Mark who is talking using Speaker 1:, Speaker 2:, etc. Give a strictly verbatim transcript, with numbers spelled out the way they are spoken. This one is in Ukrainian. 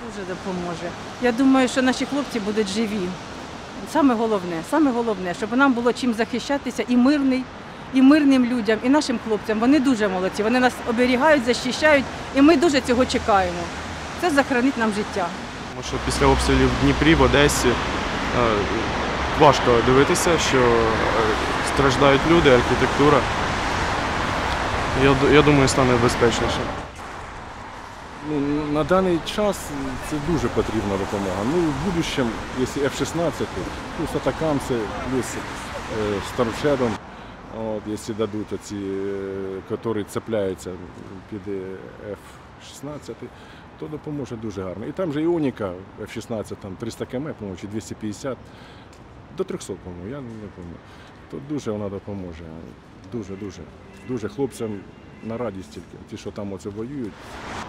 Speaker 1: Дуже допоможе. Я думаю, що наші хлопці будуть живі. Саме головне, саме головне, щоб нам було чим захищатися і мирний, і мирним людям, і нашим хлопцям. Вони дуже молодці, вони нас оберігають, захищають, і ми дуже цього чекаємо. Це захоронить нам життя.
Speaker 2: Тому що після обстрілів в Дніпрі, в Одесі е, важко дивитися, що е, страждають люди, архітектура. Я, я думаю, стане безпечніше.
Speaker 3: Ну, на даний час це дуже потрібна допомога. Ну, в будущем, якщо еф шістнадцять, плюс атакамси, плюс е, Storm Shadow, от, якщо дадуть оці, е, які цепляються під еф шістнадцять, то допоможе дуже гарно. І там же Іоніка еф шістнадцять, там триста кілометрів, по-моєму, чи двісті п'ятдесят, до трьохсот, по-моєму, я не пам'ятаю. То дуже вона допоможе. Дуже-дуже. Дуже хлопцям на радість тільки, ті, що там оце воюють.